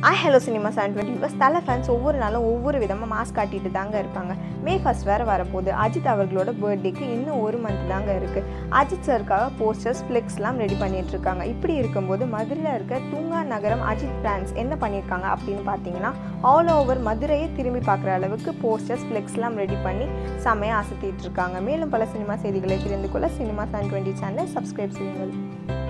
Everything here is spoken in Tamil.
Hello cinema 720 viewers. தலை ஃபேன்ஸ் ஒவ்வொரு நாளும் ஒவ்வொரு விதமாக மாஸ்க் காட்டிட்டு தாங்க இருப்பாங்க. மே 1 வேறு வரப்போகுது. அஜித் அவர்களோட பர்த்டேக்கு இன்னும் ஒரு மந்த் தாங்க இருக்குது. அஜித் சருக்காக போஸ்டர்ஸ் ஃப்ளெக்ஸ்லாம் ரெடி பண்ணிட்டு இருக்காங்க. இப்படி இருக்கும்போது மதுரையில் இருக்க தூங்கா நகரம் அஜித் ஃபேன்ஸ் என்ன பண்ணியிருக்காங்க அப்படின்னு பார்த்தீங்கன்னா, ஆல் ஓவர் மதுரையை திரும்பி பார்க்குற அளவுக்கு போஸ்டர்ஸ் ஃப்ளெக்ஸ்லாம் ரெடி பண்ணி செம்மையாக அசத்திட்டு இருக்காங்க. மேலும் பல சினிமா செய்திகளை தெரிந்து கொள்ள சினிமா 720 சேனலை சப்ஸ்கிரைப் செய்யுங்கள்.